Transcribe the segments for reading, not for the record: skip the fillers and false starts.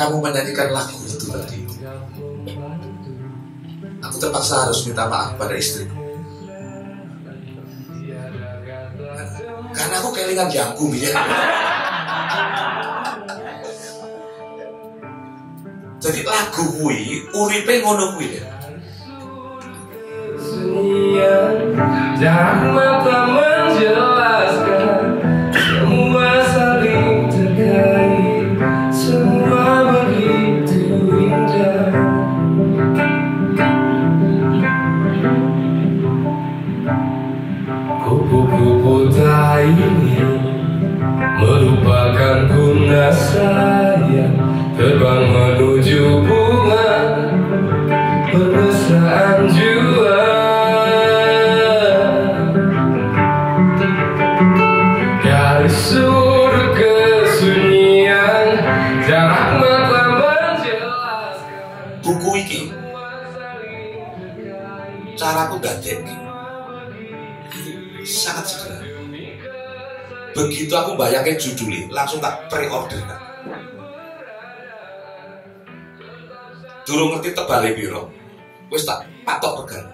kamu menyanyikan lagu itu tadi, aku terpaksa harus minta maaf pada istriku. Karena aku kelingan jagung ya. Jadi lagu kuwi uripe ngono kuwi ya. Dan mata menjelaskan semua saling terkait, semua begitu indah. Kupu-kupu tak ingin melupakan guna saya, terbang menuju bunga permesraan jua. Dari sudut kesunyian jarak mata menjelaskan. Buku iki caraku dadekne sangat sederhana. Begitu aku bayangin judulnya, langsung tak pre-order kan. Durung ngerti tebale piro, wis tak patok regane.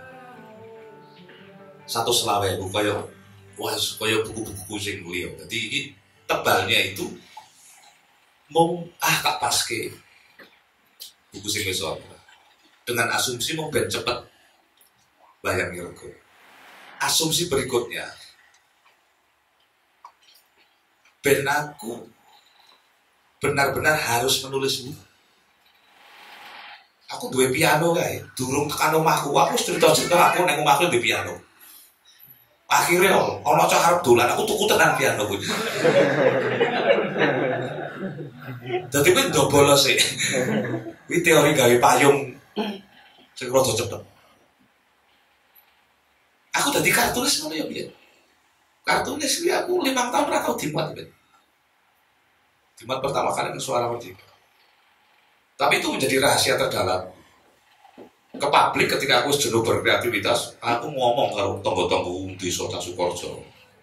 120.000 kaya buku-buku sing liya. Jadi tebalnya itu mau tak paske buku sing wis dengan asumsi mau ben cepet bayang rego. Asumsi berikutnya, ben aku benar-benar harus menulis buku. Aku duwe piano kae, durung tekan omahku, aku cerita-cerita aku nang omahku duwe piano. Akhirnya ana cah arep dolan, aku tuku tenan piano kuwi. Dadi kuwi ndobolo sik. Kuwi teori gawe payung sing rada cepet. Aku dadi kartunis ngono ya piye? Kartunis kuwi aku 5 tahun ora tau dimuat ben. Dimuat pertama kali ke Suara Merdeka. Tapi itu menjadi rahasia terdalam. Ke publik ketika aku jenuh berkreativitas, aku ngomong karo tonggo-tonggo desa Sukorejo.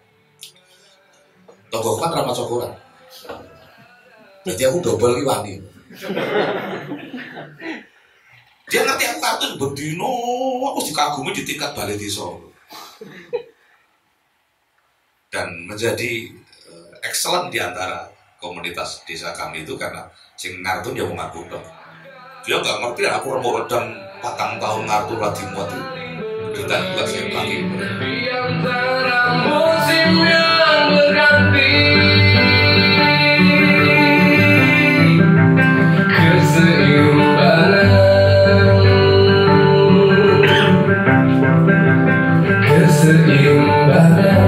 Tonggo kan ramah cokoran. Jadi aku double wani. Dia ngerti aku kartun berdino, aku dikagumi di tingkat balai desa. Dan menjadi excellent di antara komunitas desa kami itu karena sing ngartun ya mengaku dong. Dia nggak ngerti aku remuk redang 4 tahun ngartun lagi muat itu. Kita buat saya lagi. Di antara musim yang berganti, keseimbangan,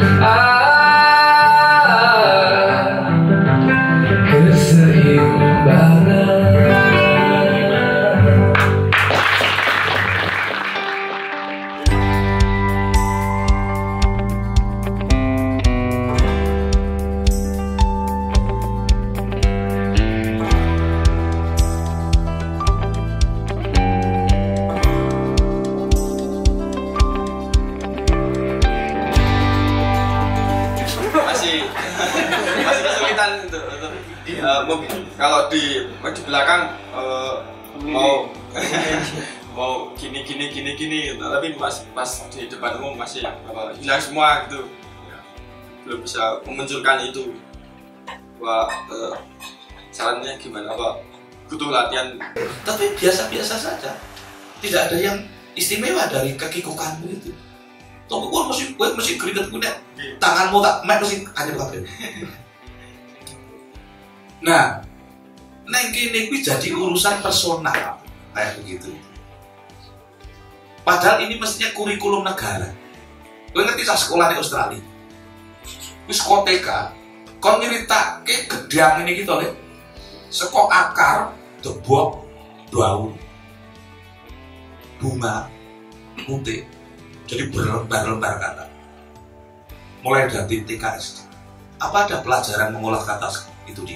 masih kesulitan untuk kalau di belakang mau gini tapi pas di depan umum masih hilang semua gitu ya, belum bisa memunculkan itu. Wah, sarannya gimana Pak? Butuh latihan. Tapi biasa-biasa saja, tidak ada yang istimewa dari kekikukanmu itu. Tunggu, gue mesti keringet punya tanganmu tak mek mesti anjir kabeh. Nah, neng kene kuwi jadi urusan personal kayak begitu. Padahal ini mestinya kurikulum negara. Gue ngerti sah sekolah di Australia. Wis sekolah TK, kon nyeritake gedang ini gitu lho. Seko akar, debok, daun, bunga, putih. Jadi berlembar-lembar kata. Mulai dari TK SD. Apa ada pelajaran mengolah kata itu di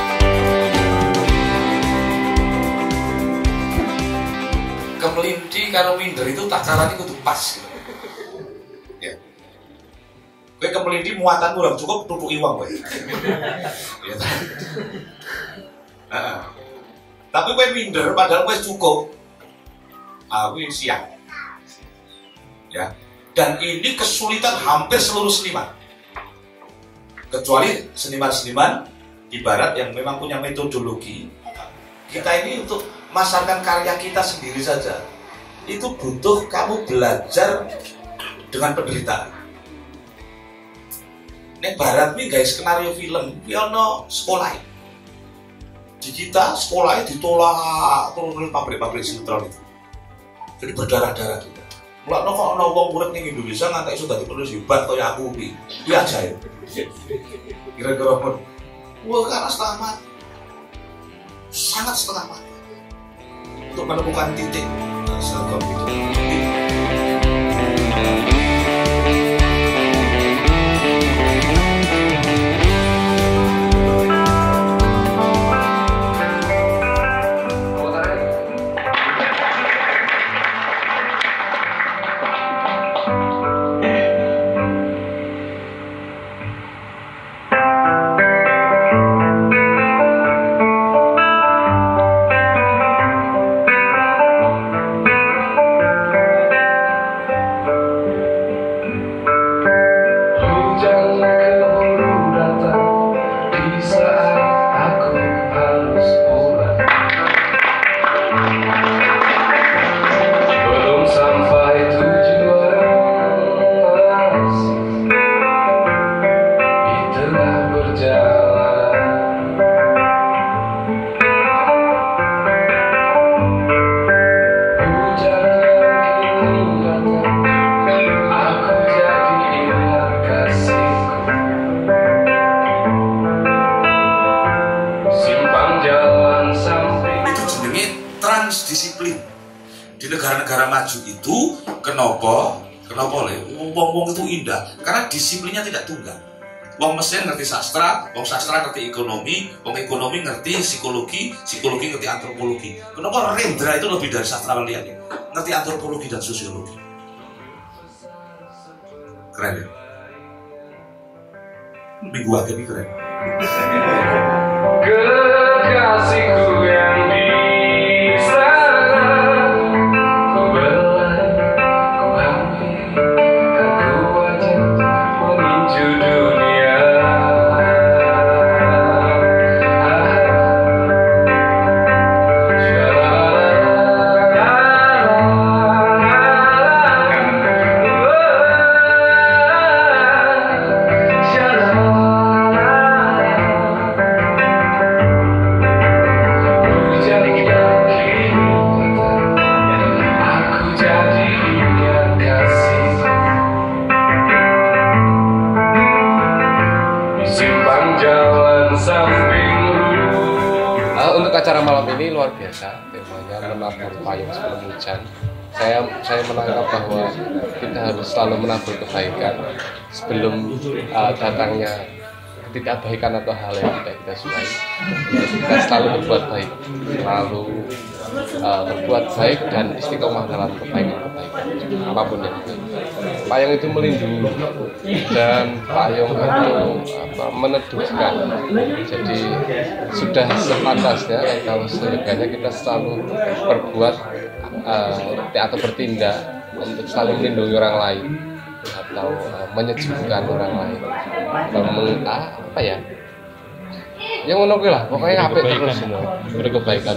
Kemelindi takarannya kudu pas gitu. Ya. Kowe kemelindi muatan kurang cukup tutuki wong kowe. Ya. Tapi kowe minder padahal kowe cukup. Kowe siap. Ya. Dan ini kesulitan hampir seluruh seniman. Kecuali seniman-seniman di barat yang memang punya metodologi. Kita ini untuk memasarkan karya kita sendiri saja, itu butuh kamu belajar dengan penderitaan. Nek barat nih guys, skenario film, piano sekolah. Di kita sekolahnya ditolak oleh pabrik-pabrik sinetron itu. Jadi berdarah-darah kita. Mulai kok ono wong urip ning Indonesia nganti iso dadi penulis hebat kaya aku iki. Iki ajaib. Kira-kira pun wah karena setengah mati. Sangat setengah mati. Untuk menemukan titik seragam itu. Transdisiplin di negara-negara maju itu kenapa le wong itu indah karena disiplinnya tidak tunggal. Wong Mesir ngerti sastra, wong sastra ngerti ekonomi, wong ekonomi ngerti psikologi, psikologi ngerti antropologi. Kenapa Rendra itu lebih dari sastrawan lainnya? Ngerti antropologi dan sosiologi. Keren ya? Minggu akhir ini keren. Kekasihku yang untuk acara malam ini luar biasa, temanya menabur payung sebelum hujan. Saya menangkap bahwa kita harus selalu menabur kebaikan sebelum datangnya ketidakbaikan atau hal yang tidak kita sukai. Kita selalu berbuat baik, selalu berbuat baik dan istiqomah dalam kebaikan-kebaikan apapun yang itu. Payung itu melindungi dan payung itu meneduhkan. Jadi sudah sepantasnya kalau seyogianya kita selalu berbuat atau bertindak untuk selalu melindungi orang lain atau menyejukkan orang lain, apa ya? Yang menurut lah, pokoknya apik terus semua, berkebaikan.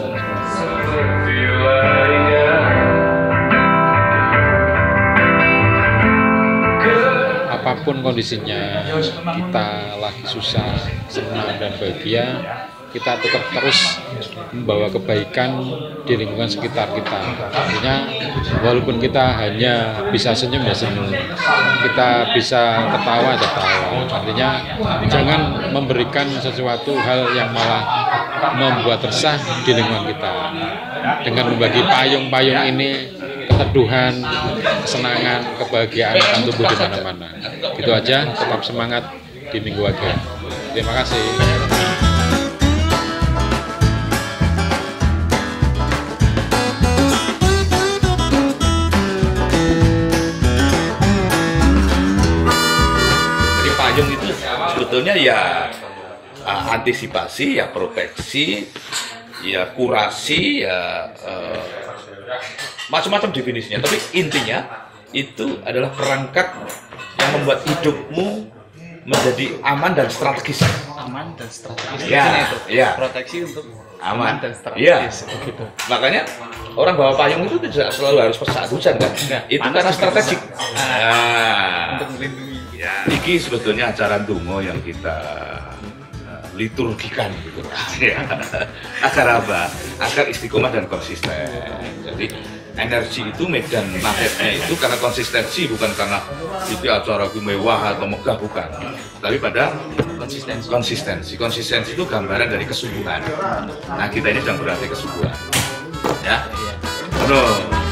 Apapun kondisinya, kita lagi susah, senang dan bahagia, kita tetap terus membawa kebaikan di lingkungan sekitar kita. Artinya walaupun kita hanya bisa senyum ya senyum, kita bisa tertawa ya tertawa. Artinya jangan memberikan sesuatu hal yang malah membuat resah di lingkungan kita. Dengan membagi payung-payung ini, keteduhan, kesenangan, kebahagiaan akan tumbuh di mana-mana. Itu aja, tetap semangat di Minggu Wage. Terima kasih. sebetulnya ya antisipasi, ya proteksi, ya kurasi, ya macam-macam definisinya. Tapi intinya itu adalah perangkat yang membuat hidupmu menjadi aman dan strategis. Aman dan strategis. Ya, ya. Proteksi untuk Aman dan ya. strategis. Begitu. Makanya orang bawa payung itu tidak selalu harus pas saat hujan kan? Itu panas karena juga strategik. bisa. Untuk melindungi. Ya. Iki sebetulnya acara dungo yang kita liturgikan gitu. Ya. Agar apa? Agar istiqomah dan konsisten. Jadi energi itu medan magnetnya itu karena konsistensi, bukan karena itu acara mewah atau megah, bukan. Tapi pada konsistensi itu gambaran dari kesungguhan. Nah, kita ini sedang berarti kesungguhan. Ya. Halo.